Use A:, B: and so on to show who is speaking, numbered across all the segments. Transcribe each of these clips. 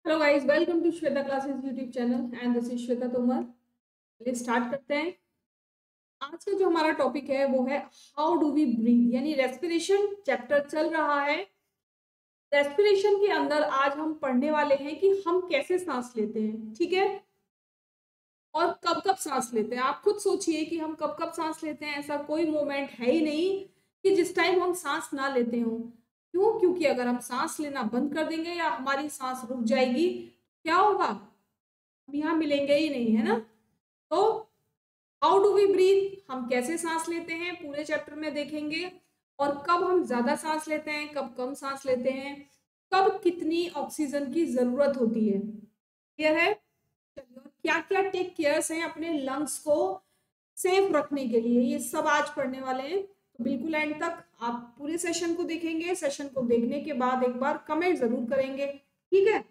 A: Hello guys, welcome to Shweta classes YouTube channel and this is Shweta Tomar. चलिए start करते हैं। आज का जो हमारा टॉपिक है वो है हाउ डू वी ब्रीथ, यानी रेस्पिरेशन चैप्टर चल रहा है। रेस्पिरेशन के अंदर आज हम पढ़ने वाले हैं कि हम कैसे सांस लेते हैं, ठीक है, और कब कब सांस लेते हैं। आप खुद सोचिए कि हम कब कब सांस लेते हैं। ऐसा कोई मोमेंट है ही नहीं कि जिस टाइम हम सांस ना लेते हो। क्यों? क्योंकि अगर हम सांस लेना बंद कर देंगे या हमारी सांस रुक जाएगी, क्या होगा? हम यहाँ मिलेंगे ही नहीं, है ना। तो हाउ डू वी ब्रीथ, हम कैसे सांस लेते हैं पूरे चैप्टर में देखेंगे, और कब हम ज्यादा सांस लेते हैं, कब कम सांस लेते हैं, कब कितनी ऑक्सीजन की जरूरत होती है। क्लियर है? चलिए, और क्या क्या टेक केयर्स हैं अपने लंग्स को सेफ रखने के लिए, ये सब आज पढ़ने वाले हैं। तो बिल्कुल एंड तक आप पूरे सेशन को देखेंगे। सेशन को देखने के बाद एक बार कमेंट जरूर करेंगे, ठीक है।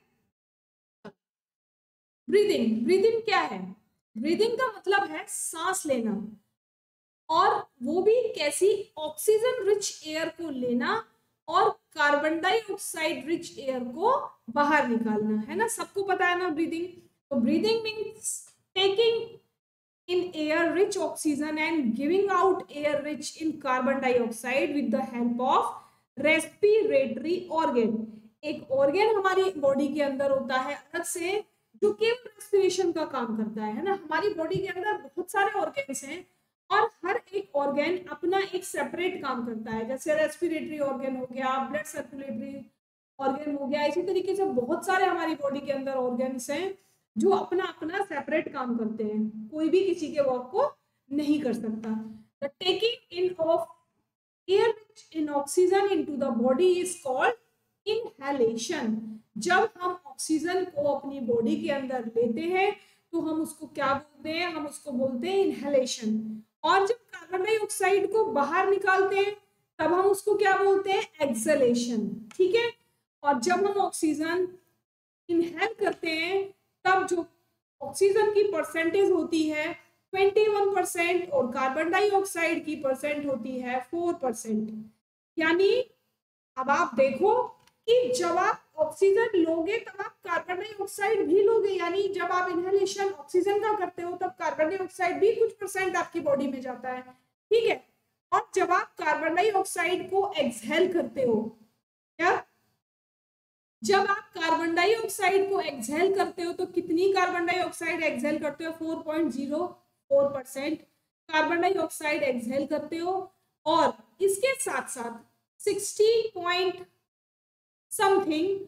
A: ब्रीदिंग, ब्रीदिंग क्या है? ब्रीदिंग का मतलब है सांस लेना, और वो भी कैसी? ऑक्सीजन रिच एयर को लेना और कार्बन डाइऑक्साइड रिच एयर को बाहर निकालना, है ना। सबको पता है ना ब्रीदिंग। तो breathing means taking in air rich oxygen and giving out air rich in carbon dioxide with the help of respiratory organ। एक organ हमारी बॉडी के अंदर होता है अलग से, जो केवल रेस्पिरेशन का काम करता है ना। हमारी बॉडी के अंदर बहुत सारे ऑर्गन्स हैं और हर एक ऑर्गन अपना एक सेपरेट काम करता है। जैसे रेस्पिरेटरी ऑर्गन हो गया, ब्लड सर्कुलेटरी ऑर्गन हो गया, इसी तरीके से बहुत सारे हमारी बॉडी के अंदर ऑर्गन्स हैं जो अपना अपना सेपरेट काम करते हैं। कोई भी किसी के वर्क को नहीं कर सकता। The taking in of air in oxygen into the body is called inhalation. जब हम ऑक्सीजन को अपनी बॉडी के अंदर लेते हैं तो हम उसको क्या बोलते हैं? हम उसको बोलते हैं इनहेलेशन। और जब कार्बन डाइऑक्साइड को बाहर निकालते हैं तब हम उसको क्या बोलते हैं? एक्सहेलेशन, ठीक है। और जब हम ऑक्सीजन इनहेल करते हैं तब जो ऑक्सीजन की परसेंटेज होती है 21% और कार्बन डाइऑक्साइड की परसेंट होती है 4%। यानी अब आप देखो कि जब आप ऑक्सीजन लोगे तब आप कार्बन डाइऑक्साइड भी लोगे, यानी जब आप इनहेलेशन ऑक्सीजन का करते हो तब कार्बन डाइऑक्साइड भी कुछ परसेंट आपकी बॉडी में जाता है, ठीक है। और जब आप कार्बन डाइऑक्साइड को एक्सहेल करते हो, क्या? जब आप कार्बन डाइऑक्साइड को एक्सहेल करते हो तो कितनी कार्बन डाइऑक्साइड एक्सहेल करते हो? 4.04% कार्बन डाइऑक्साइड एक्सहेल करते हो। और इसके साथ साथ 60 पॉइंट समथिंग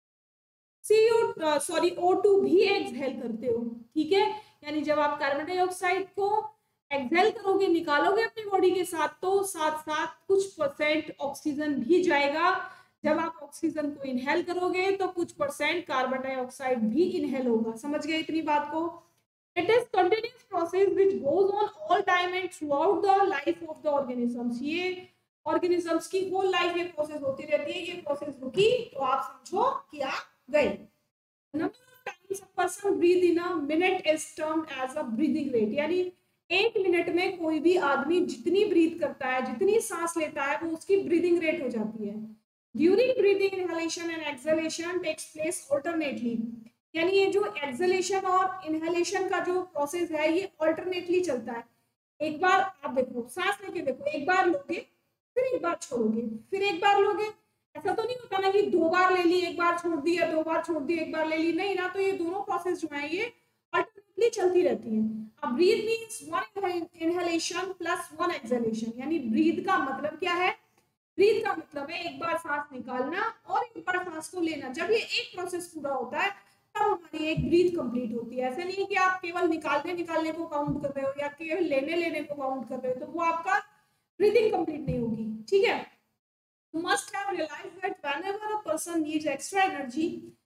A: O2 भी एक्सहेल करते हो, ठीक है। यानी जब आप कार्बन डाइऑक्साइड को एक्सहेल करोगे, निकालोगे अपनी बॉडी के साथ, तो साथ साथ कुछ परसेंट ऑक्सीजन भी जाएगा। जब आप ऑक्सीजन को इनहेल करोगे तो कुछ परसेंट कार्बन डाइऑक्साइड भी इनहेल होगा। समझ गए इतनी बात को? It is continuous process which goes on all time and throughout the life of the organisms. ये ऑर्गेनिजम्स की होल लाइफ ये प्रोसेस होती रहती है। ये प्रोसेस रुकी तो आप समझो कि आप गए। Number of times a person breathe in a minute is termed as a breathing rate. यानी एक मिनट में कोई भी आदमी जितनी ब्रीथ करता है, जितनी सांस लेता है, वो उसकी ब्रीदिंग रेट हो जाती है। During breathing inhalation and exhalation takes place alternately. यानी ये जो एक्सहेलेशन और इनहेलेशन का जो प्रोसेस है ये ऑल्टरनेटली चलता है। एक बार आप देखो, सांस लेके देखो, एक बार लोगे फिर एक बार छोड़ोगे, फिर एक बार लोगे। ऐसा तो नहीं होता ना कि 2 बार ले ली, एक बार छोड़ दी, या 2 बार छोड़ दी, एक बार ले ली, नहीं ना। तो ये दोनों प्रोसेस जो है ये अल्टरनेटली चलती रहती है। अब breath means 1 inhalation plus 1 exhalation. यानी ब्रीथ का मतलब क्या है? ब्रीथ का मतलब है एक बार सांस निकालना और एक बार सांस को लेना। जब ये एक प्रोसेस पूरा होता है तब हमारी एक ब्रीथ कंप्लीट होती है। ऐसा नहीं कि आप केवल निकालने को काउंट कर रहे हो या केवल लेने को काउंट कर रहे हो, तो वो आपका ब्रीथिंग कंप्लीट नहीं होगी, ठीक है। You must have realized that whenever a person needs extra energy,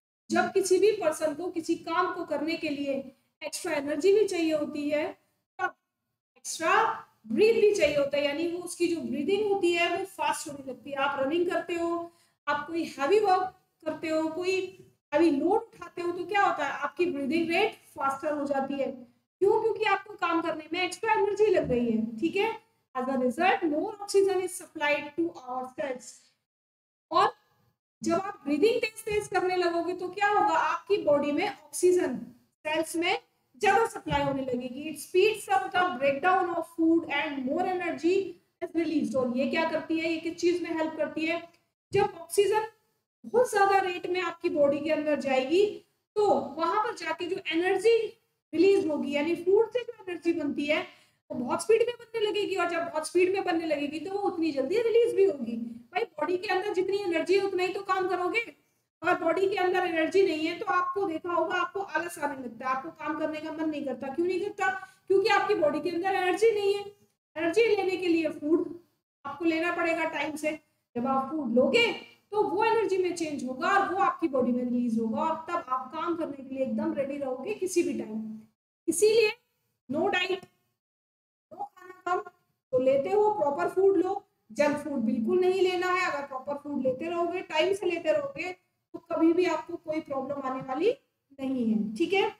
A: जब किसी भी पर्सन को किसी काम को करने के लिए एक्स्ट्रा एनर्जी भी चाहिए होती है तब एक्स्ट्रा ब्रीथ भी चाहिए होता है। यानी वो उसकी जो ब्रीदिंग होती है वो फास्ट होने लगती है। आप रनिंग करते हो, आप कोई हैवी वर्क करते हो, कोई हैवी लोड उठाते हो, तो क्या होता है? आपकी ब्रीदिंग रेट फास्टर हो जाती है। क्यों? क्योंकि आपको काम करने में एक्स्ट्रा एनर्जी लग रही है, ठीक है। As a result, more oxygen is supplied to our cells। और जब आप ब्रीदिंग तेज तेज करने लगोगे तो क्या होगा? आपकी बॉडी में ऑक्सीजन सेल्स में ज्यादा सप्लाई होने लगेगी। It speeds up the breakdown of food and more energy is released. और ये क्या करती है, ये किस चीज में हेल्प करती है, जब ऑक्सीजन बहुत ज्यादा रेट में आपकी बॉडी के अंदर जाएगी तो वहां पर जाके जो एनर्जी रिलीज होगी, यानी फूड से जो एनर्जी बनती है वो बहुत स्पीड में बनने लगेगी, और जब बहुत स्पीड में बनने लगेगी तो वो उतनी जल्दी रिलीज भी होगी। भाई बॉडी के अंदर जितनी एनर्जी है उतना ही तो काम करोगे। अगर बॉडी के अंदर एनर्जी नहीं है तो आपको देखा होगा आपको आलस आने लगता है, आपको काम करने का मन नहीं करता। क्यों नहीं करता? क्योंकि आपकी बॉडी के अंदर एनर्जी नहीं है। एनर्जी लेने के लिए फूड आपको लेना पड़ेगा टाइम से। जब आप फूड लोगे तो वो एनर्जी में चेंज होगा और वो आपकी बॉडी में रिलीज होगा, और तब आप काम करने के लिए एकदम रेडी रहोगे किसी भी टाइम। इसीलिए नो डाइट, नो खाना कम तो लेते हो, प्रॉपर फूड लो। जंक फूड बिल्कुल नहीं लेना है। अगर प्रॉपर फूड लेते रहोगे, टाइम से लेते रहोगे, तो कभी भी आपको कोई प्रॉब्लम आने वाली नहीं है। ठीक है,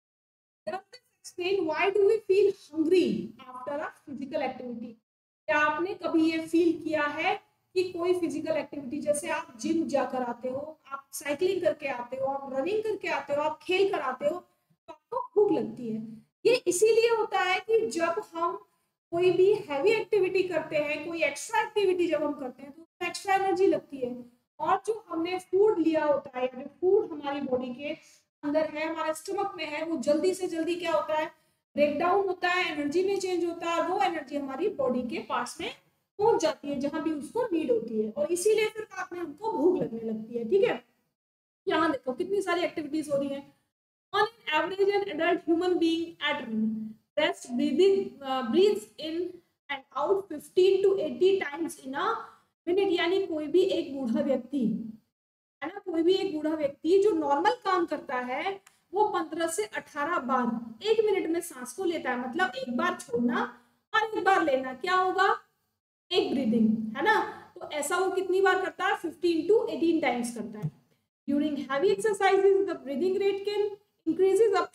A: explain why do we feel hungry after a physical activity. क्या आपने कभी ये फील किया है कि कोई फिजिकल एक्टिविटी, जैसे आप जिम जाकर आते हो, आप साइकिलिंग करके आते हो, आप रनिंग करके आते हो, आप खेल कर आते हो, तो आपको भूख लगती है। ये इसीलिए होता है कि जब हम कोई भी हैवी एक्टिविटी करते हैं, कोई एक्स्ट्रा एक्टिविटी जब हम करते हैं तो उसमें एक्स्ट्रा एनर्जी लगती है, और जो हमने फूड लिया होता है, जो फूड हमारी बॉडी के अंदर है, हमारे स्टमक में है, वो जल्दी से जल्दी क्या होता है, ब्रेक डाउन होता है, एनर्जी में चेंज होता है, और वो एनर्जी हमारी बॉडी के पार्ट्स में पहुंच जाती है जहां भी उसको नीड होती है, और इसीलिए फिर बाद में हमको भूख लगने लगती है। ठीक है, यहाँ देखो कितनी सारी एक्टिविटीज हो रही है। On an average, an adult human being at rest breathes in and out 15 to 80 times in a minute। यानी कोई भी एक बूढ़ा व्यक्ति है ना, कोई भी एक बूढ़ा व्यक्ति जो नॉर्मल काम करता है वो 15 से 18 बार एक मिनट में सांस को लेता है। मतलब एक बार छोड़ना और एक बार लेना, क्या होगा, एक ब्रीदिंग, है ना। तो ऐसा वो कितनी बार करता है, 15 to 18 टाइम्स करता है। During heavy exercises the breathing rate can increases up to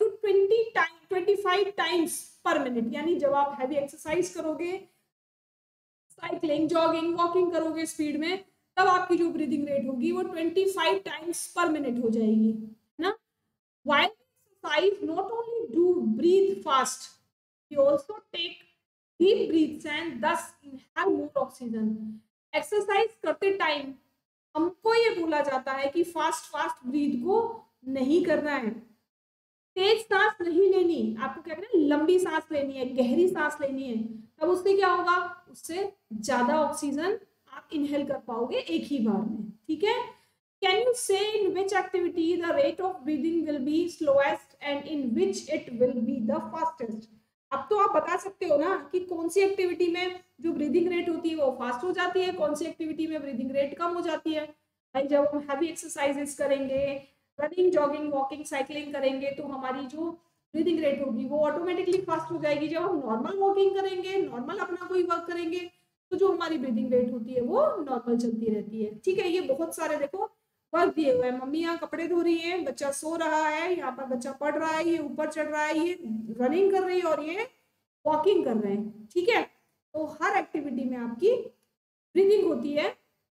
A: 25 times per minute. यानी जब आप हैवी एक्सरसाइज करोगे, साइकिलिंग, जॉगिंग, वॉकिंग करोगे स्पीड में, तब आपकी जो ब्रीदिंग रेट होगी वो 25 टाइम्स पर मिनट हो जाएगी, है ना। While exercise, not only do breathe fast, we also take deep breaths and thus inhale more oxygen। Exercise करते टाइम हमको ये बोला जाता है कि फास्ट फास्ट ब्रीथ को नहीं करना है, तेज सांस नहीं लेनी, आपको क्या करना है, लंबी सांस लेनी है, गहरी सांस लेनी है। तब उससे क्या होगा, उससे ज्यादा ऑक्सीजन आप इनहेल कर पाओगे एक ही बार में। ठीक है, can you say in which activity the rate of breathing will be slowest and in which it will be the fastest. अब तो आप बता सकते हो ना कि कौन सी एक्टिविटी में जो ब्रीदिंग रेट होती है वो फास्ट हो जाती है, कौन सी एक्टिविटी में ब्रीदिंग रेट कम हो जाती है। भाई जब हम हैवी एक्सरसाइजेस करेंगे, रनिंग, जॉगिंग, वॉकिंग, साइकिलिंग करेंगे, तो हमारी जो ब्रीदिंग रेट होगी वो ऑटोमेटिकली फास्ट हो जाएगी। जब हम नॉर्मल वॉकिंग करेंगे, नॉर्मल अपना कोई वर्क करेंगे, तो जो हमारी ब्रीदिंग रेट होती है वो नॉर्मल चलती रहती है। ठीक है, ये बहुत सारे देखो वर्क दिए हुए हैं। मम्मी यहाँ कपड़े धो रही है, बच्चा सो रहा है, यहाँ पर बच्चा पढ़ रहा है, ये ऊपर चढ़ रहा है, ये रनिंग कर रही है और ये वॉकिंग कर रहे हैं। ठीक है, तो हर एक्टिविटी में आपकी ब्रीदिंग होती है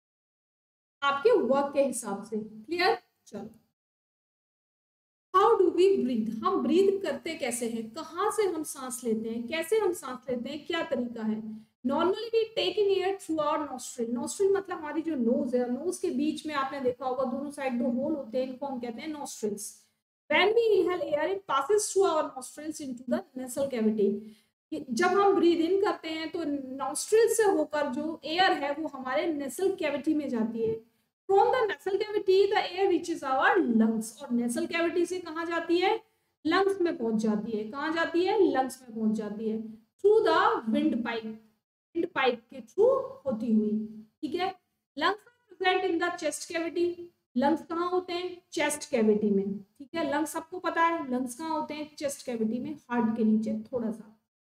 A: आपके वर्क के हिसाब से। क्लियर? चलो, हाउ डू वी ब्रीथ, हम ब्रीथ करते कैसे हैं, कहाँ से हम सांस लेते हैं, कैसे हम सांस लेते हैं, क्या तरीका है। Normally we take in air through our nostril. Nostril मतलब हमारी जो नोज है, नोज के बीच में आपने देखा होगा दोनों साइड दो होल होते हैं, इनको हम कहते हैं nostrils. When we inhale air it passes through our nostrils into the nasal cavity. जब हम ब्रीथ इन करते हैं तो नोस्ट्रिल से होकर जो एयर है वो हमारे नेसल कैविटी में जाती है। From the nasal cavity, the air reaches our lungs। और nasal cavity से कहाँ जाती है, lungs में पहुंच जाती है। कहाँ जाती है, lungs में पहुंच जाती है through the windpipe, windpipe के थ्रू होती हुई। ठीक है, lungs are present in the chest cavity। lungs कहाँ होते हैं, chest cavity में। ठीक है, lungs सबको पता है, lungs कहाँ होते हैं, chest cavity में, हार्ट के नीचे थोड़ा सा।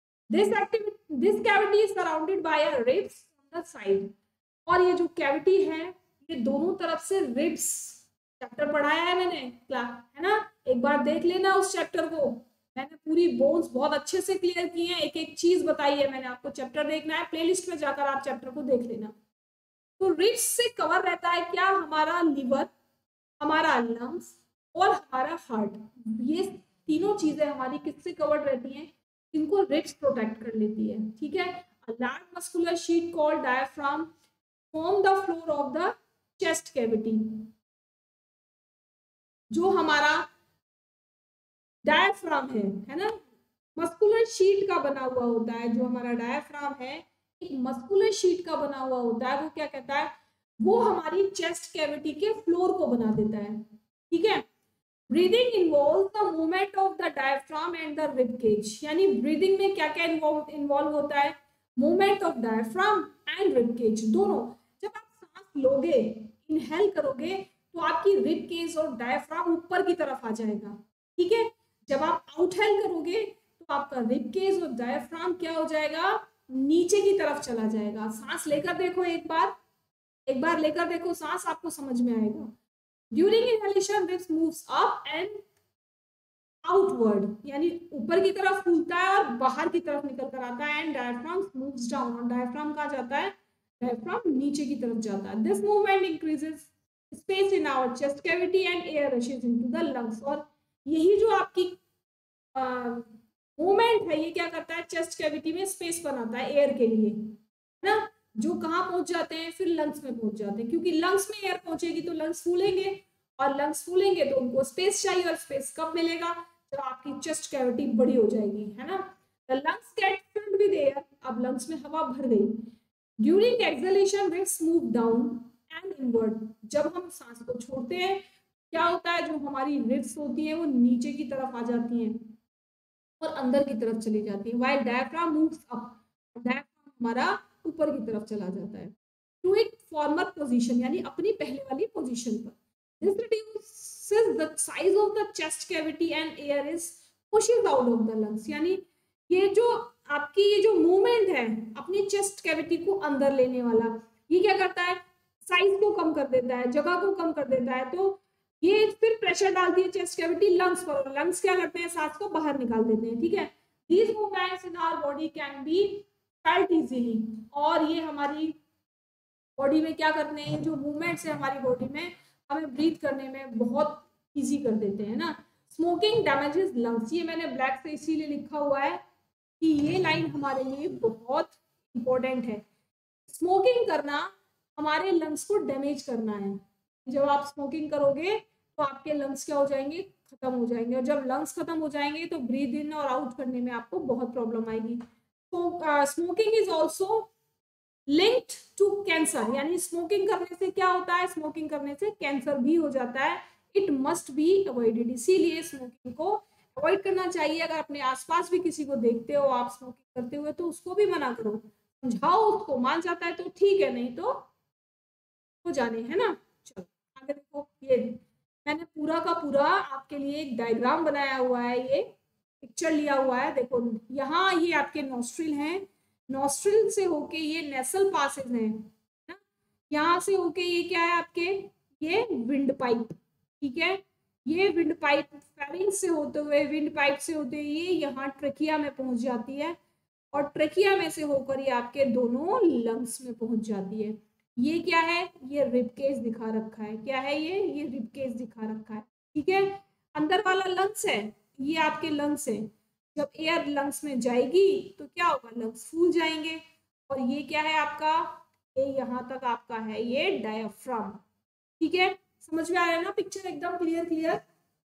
A: This cavity is surrounded by a ribs on the side। और ये जो कैविटी है ये दोनों तरफ से रिब्स, चैप्टर पढ़ाया है मैंने क्लास, है ना, एक बार देख लेना उस चैप्टर को। मैंने पूरी बोन्स बहुत अच्छे से क्लियर की हैं, एक एक चीज बताई है मैंने आपको। चैप्टर देखना है, प्लेलिस्ट में जाकर आप चैप्टर को देख लेना। तो रिब्स से कवर रहता है क्या, हमारा लिवर, हमारा लंग्स, और हमारा हार्ट, ये तीनों चीजें हमारी किससे कवर्ड रहती हैं, इनको रिब्स प्रोटेक्ट कर लेती है, ठीक है। A large muscular sheet called diaphragm form the floor of the chest cavity। जो हमारा डायफ्राम है ना, मस्कुलर शीट का बना हुआ होता है। जो हमारा डायफ्राम है एक मस्कुलर शीट का बना हुआ होता है। वो क्या कहता है, वो हमारी चेस्ट कैविटी के फ्लोर को बना देता है, ठीक है। Breathing involve the movement of the diaphragm and the rib cage. यानी ब्रीदिंग में क्या क्या इन्वॉल्व होता है, movement of diaphragm and rib cage दोनों। जब आप सांस लोगे, इनहेल करोगे, तो आपकी रिब केज और डायफ्राम ऊपर की तरफ आ जाएगा, ठीक है। जब आप आउटहेल करोगे तो आपका रिब केज और डायफ्राम क्या हो जाएगा, नीचे की तरफ चला जाएगा। सांस लेकर देखो, एक बार लेकर देखो सांस, आपको समझ में आएगा। During inhalation ribs moves up and outward, यानी ऊपर की तरफ फूलता है और बाहर की तरफ निकल कर आता है। एंड डायफ्राम मूव्स डाउन, और डायफ्राम कहाँ जाता है, डायफ्राम नीचे की तरफ जाता है। This movement increases space in our chest cavity and air rushes into the lungs. और यही जो आपकी मूवमेंट है, ये क्या करता है, चेस्ट कैविटी में स्पेस बनाता है एयर के लिए, है ना। जो कहाँ पहुंच जाते हैं, फिर लंग्स में पहुंच जाते हैं, क्योंकि लंग्स में एयर पहुंचेगी तो लंग्स फूलेंगे, और लंग्स फूलेंगे तो उनको स्पेस चाहिए, और स्पेस कब मिलेगा, जब आपकी चेस्ट कैविटी बड़ी हो जाएगी, है ना। The lungs get filled with air, अब लंग्स में हवा भर गई। During exhalation ribs move down and inward. जब हम सांस को छोड़ते हैं क्या होता है, जो हमारी रिब्स होती हैं वो नीचे की तरफ आ जाती हैं और अंदर की तरफ चली जाती है। While diaphragm moves up, diaphragm हमारा ऊपर की तरफ चला जाता है टू इट फॉर्मर पोजीशन, यानी अपनी पहले वाली पोजीशन पर। This reduces the size of the chest cavity and air is pushes out of the lungs. यानी ये जो आपकी ये जो मूवमेंट है अपनी चेस्ट कैविटी को अंदर लेने वाला, ये क्या करता है, साइज को कम कर देता है, जगह को कम कर देता है। तो ये फिर प्रेशर डालती है चेस्ट कैविटी लंग्स पर, और लंग्स क्या करते हैं, सांस को बाहर निकाल देते हैं, ठीक है। These movements in our body can be felt easily. और ये हमारी बॉडी में क्या करते हैं, जो मूवमेंट्स है हमारी बॉडी में हमें ब्रीथ करने में बहुत इजी कर देते हैं ना। स्मोकिंग डैमेजेस लंग्स, ये मैंने ब्लैक से इसीलिए लिखा हुआ है कि ये लाइन हमारे लिए बहुत इंपॉर्टेंट है। स्मोकिंग करना हमारे लंग्स को डैमेज करना है। जब आप स्मोकिंग करोगे तो आपके लंग्स क्या हो जाएंगे, खत्म हो जाएंगे, और जब लंग्स खत्म हो जाएंगे तो ब्रीथ इन और आउट करने में आपको बहुत प्रॉब्लम आएगी। तो smoking is also linked to cancer, यानी स्मोकिंग करने से क्या होता है, स्मोकिंग करने से कैंसर भी हो जाता है। इट मस्ट बी अवॉइडेड, इसीलिए स्मोकिंग को अवॉइड करना चाहिए। अगर अपने आसपास भी किसी को देखते हो आप स्मोकिंग करते हुए तो उसको भी मना करो, समझाओ उसको, मान जाता है तो ठीक है, नहीं तो हो जाने, है ना। चलो आगे देखो, ये मैंने पूरा का पूरा आपके लिए एक डायग्राम बनाया हुआ है, ये पिक्चर लिया हुआ है। देखो यहाँ ये आपके नॉस्ट्रिल हैं, नॉस्ट्रिल से होके ये नेसल पासेज हैं ना, यहाँ से होके ये क्या है आपके, ये विंड पाइप, ठीक है। ये विंड पाइप फेरिंग्स से होते हुए, विंड पाइप से होते हुए ये यहाँ ट्रेकिया में पहुंच जाती है, और ट्रेकिया में से होकर ये आपके दोनों लंग्स में पहुंच जाती है। ये क्या है, ये रिब केज दिखा रखा है, क्या है ये रिब केज दिखा रखा है, ठीक है। अंदर वाला लंग्स है, ये आपके लंग्स है। जब एयर लंग्स में जाएगी तो क्या होगा, लंग्स फूल जाएंगे। और ये क्या है आपका, ये यहाँ तक आपका है ये डायफ्राम, ठीक है। समझ में आ रहा है ना, पिक्चर एकदम क्लियर क्लियर।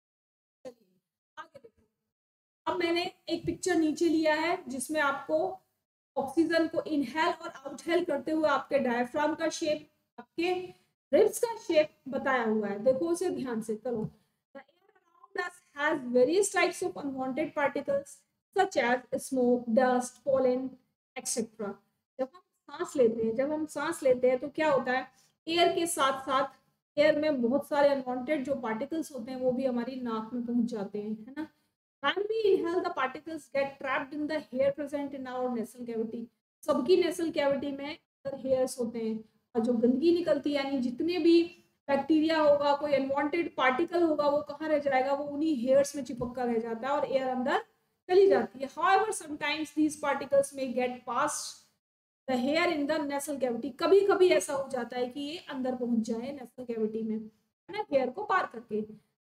A: आगे देखो, अब मैंने एक पिक्चर नीचे लिया है जिसमें आपको ऑक्सीजन को इनहेल और आउटहेल करते हुए आपके डायफ्राम का शेप, आपके रिब्स का शेप बताया हुआ है। देखो उसे ध्यान से करो। The air around us has various types of unwanted particles such as smoke, dust, pollen, etc. जब हम सांस लेते हैं तो क्या होता है, एयर के साथ साथ एयर में बहुत सारे अनवांटेड जो पार्टिकल्स होते हैं वो भी हमारी नाक में पहुंच जाते हैं, है ना। When we inhale, the particles get trapped in the hair present in our nasal cavity. सबकी nasal cavity में hairs होते हैं, और जो गंदगी निकलती है, यानी जितने भी बैक्टीरिया होगा, कोई अनवांटेड पार्टिकल होगा, वो कहाँ रह जाएगा, वो उन्हीं हेयर्स में चिपक कर रह जाता है और एयर अंदर चली जाती है। However, sometimes these particles may get past the hair in the nasal cavity. कभी कभी ऐसा हो जाता है कि ये अंदर पहुंच जाए nasal cavity में, है ना, हेयर को पार करके।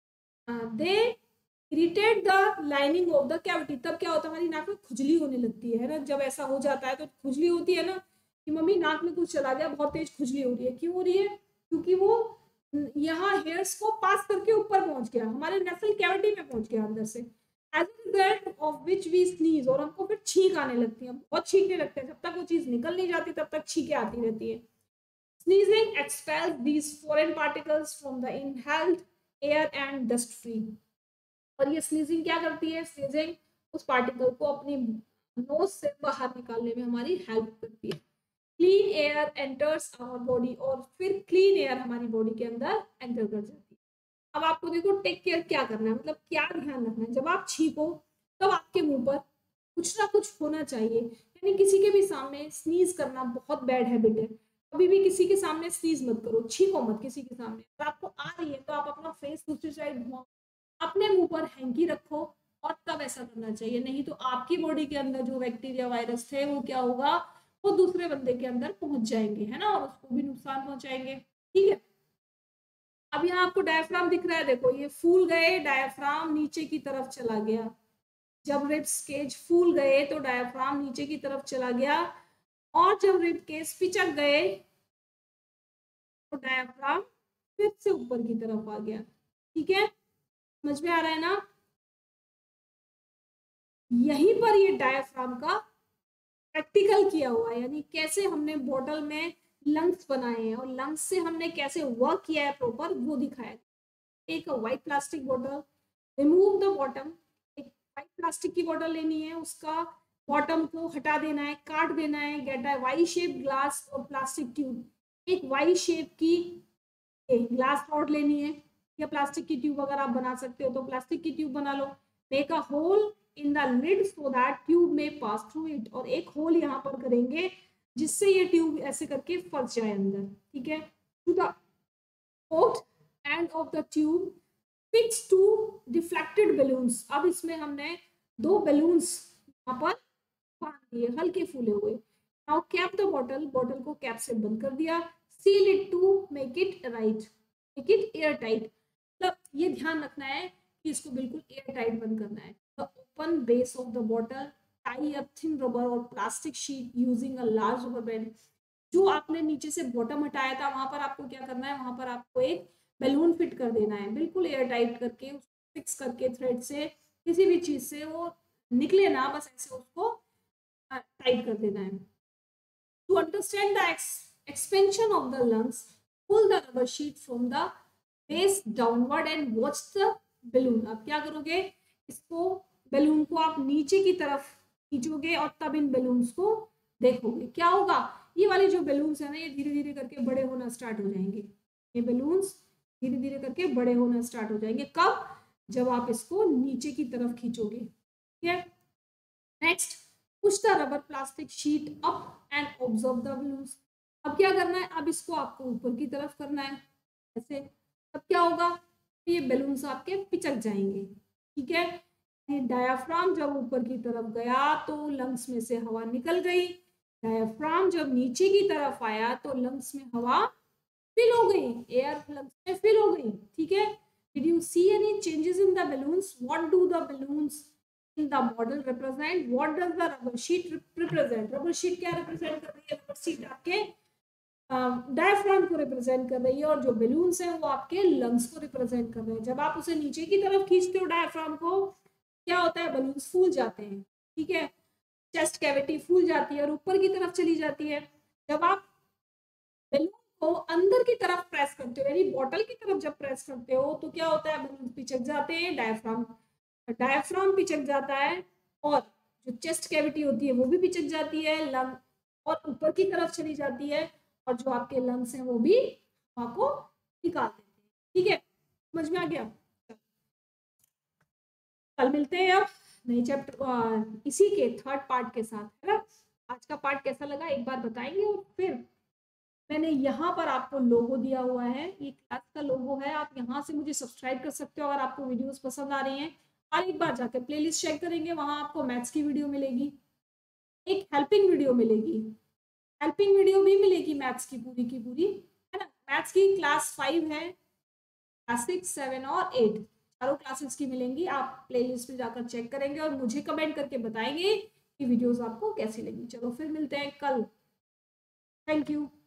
A: They irritate the lining of the cavity. तब क्या होता है, हमारी नाक में खुजली होने लगती है ना। जब ऐसा हो जाता है तो खुजली होती है ना कि मम्मी नाक में कुछ चला गया, बहुत तेज खुजली हो रही है। क्यों हो रही है? क्योंकि वो यहाँ हेयर्स को पास करके ऊपर पहुंच गया, हमारे नेसल कैविटी में पहुंच गया अंदर से। As a result of which we sneeze, और हमको फिर छींक आने लगती है, बहुत छींकने लगते हैं। जब तक वो चीज निकल नहीं जाती तब तक छींकें आती रहती है। Sneezing expels these foreign particles from the inhaled air and dust free. और ये स्नीजिंग क्या करती है? स्नीजिंग उस पार्टिकल को अपनी नोज से बाहर निकालने में हमारी हेल्प करती है। Clean air enters our body, और फिर क्लीन एयर हमारी बॉडी के अंदर एंटर कर जाती है। अब आपको देखो टेक केयर क्या करना है, मतलब क्या ध्यान रखना है। जब आप छींको तब आपके मुंह पर कुछ ना कुछ होना चाहिए, यानी किसी के भी सामने स्नीज करना बहुत बैड हैबिट है। कभी भी किसी के सामने स्नीज मत करो, छींको मत किसी के सामने। अगर आपको आ रही है तो आप अपना फेस दूसरी साइड घुमाओ, अपने मुंह पर हैंकी रखो, और तब ऐसा करना चाहिए। नहीं तो आपकी बॉडी के अंदर जो बैक्टीरिया वायरस थे वो क्या होगा, वो दूसरे बंदे के अंदर पहुंच जाएंगे, है ना, और उसको भी नुकसान पहुंचाएंगे। ठीक है, अब यहाँ आपको डायफ्राम दिख रहा है, देखो ये फूल गए, डायफ्राम नीचे की तरफ चला गया। जब रिब्स केज फूल गए तो डायफ्राम नीचे की तरफ चला गया, और जब रिब केज पिचक गए तो डायफ्राम फिर से ऊपर की तरफ आ गया। ठीक है, समझ में आ रहा है ना? यहीं पर ये डायफ्राम का प्रैक्टिकल किया हुआ है, यानी कैसे हमने बॉटल में लंग्स बनाए हैं और लंग्स से हमने कैसे वर्क किया है प्रॉपर, वो दिखाया। एक white plastic bottle, remove the bottom. एक व्हाइट प्लास्टिक की बॉटल लेनी है, उसका बॉटम को हटा देना है, काट देना है। Get a Y shape glass और प्लास्टिक ट्यूब। एक वाई शेप की ग्लास रॉड लेनी है, या प्लास्टिक की ट्यूब अगर आप बना सकते हो तो प्लास्टिक की ट्यूब बना लो। Make a hole in the lid so that tube में पास थ्रू इट, और एक होल यहाँ पर करेंगे जिससे ये ट्यूब ऐसे करके फंस जाए अंदर। ठीक है, to the both end of the tube fix two deflected balloons। अब इसमें हमने दो balloons यहाँ पर बांध दिए, हल्के फूले हुए। Now cap the bottle, bottle को कैप से बंद कर दिया। Seal it to make it right, make it air tight। मतलब ये ध्यान रखना है कि इसको बिल्कुल एयर टाइट बंद करना है। The open base of the bottle, tie a thin rubber or plastic sheet using a large rubber band। जो आपने नीचे से बॉटम हटाया था वहां पर आपको क्या करना है, वहां पर आपको एक बैलून फिट कर देना है, बिल्कुल एयर टाइट करके, फिक्स करके थ्रेड से, किसी भी चीज से वो निकले ना, बस ऐसे उसको टाइट कर देना है। To understand the expansion of the lungs, pull the rubber sheet from the base downward and watch the balloon. अब क्या करोगे, इसको बैलून को आप नीचे की तरफ खींचोगे और तब इन बैलून्स को देखोगे। क्या होगा, ये वाले जो बैलून्स है ना, ये धीरे धीरे करके बड़े होना स्टार्ट हो जाएंगे। ये बैलून्स धीरे धीरे करके बड़े होना स्टार्ट हो जाएंगे। कब? जब आप इसको नीचे की तरफ खींचोगे। ठीक है, next, push the rubber plastic sheet up and observe the balloons. अब क्या करना है, अब इसको आपको ऊपर की तरफ करना है ऐसे। अब क्या होगा, ये बैलून्स आपके पिचक जाएंगे। ठीक है, डायाफ्राम जब ऊपर की तरफ गया तो लंग्स में से हवा निकल गई। डायाफ्राम जब नीचे की तरफ आया तो लंग्स में हवा फिल हो गई, एयर लंग्स में फिल हो गई। ठीक है, did you see any changes in the balloons? What do the balloons in the model represent? What does the rubber sheet represent? Rubber sheet क्या रिप्रेजेंट कर रही है? रबर शीट आपके डायफ्राम को रिप्रेजेंट कर रही है, और जो बैलून्स हैं वो आपके लंग्स को रिप्रेजेंट कर रहे हैं। जब आप उसे नीचे की तरफ खींचते हो डायफ्राम को, क्या होता है, बैलून्स फूल जाते हैं। ठीक है, चेस्ट कैविटी फूल जाती है और ऊपर की तरफ चली जाती है। जब आप बैलून को अंदर की तरफ प्रेस करते हो, यानी बॉटल की तरफ जब प्रेस करते हो तो क्या होता है, बैलून पिचक जाते हैं, डायफ्राम पिचक जाता है, और जो चेस्ट कैविटी होती है वो भी पिचक जाती है, लंग और ऊपर की तरफ चली जाती है, और जो आपके लंग्स हैं वो भी हवा को निकाल देते हैं। ठीक है, समझ में आ गया? कल मिलते हैं अब नए चैप्टर इसी के थर्ड पार्ट के साथ, है ना। आज का पार्ट कैसा लगा एक बार बताएंगे। और फिर मैंने यहाँ पर आपको लोगो दिया हुआ है, ये क्लास का लोगो है, आप यहाँ से मुझे सब्सक्राइब कर सकते हो अगर आपको वीडियोस पसंद आ रही हैं। और एक बार जाकर प्लेलिस्ट चेक करेंगे, वहाँ आपको मैथ्स की वीडियो मिलेगी, एक हेल्पिंग वीडियो मिलेगी, हेल्पिंग वीडियो भी मिलेगी मैथ्स की पूरी, है ना। मैथ्स की क्लास 5 है, क्लास 6, 7 और 8 चारों क्लासेस की मिलेंगी, आप प्लेलिस्ट में जाकर चेक करेंगे और मुझे कमेंट करके बताएंगे कि वीडियोस आपको कैसी लगी। चलो फिर मिलते हैं कल। Thank you.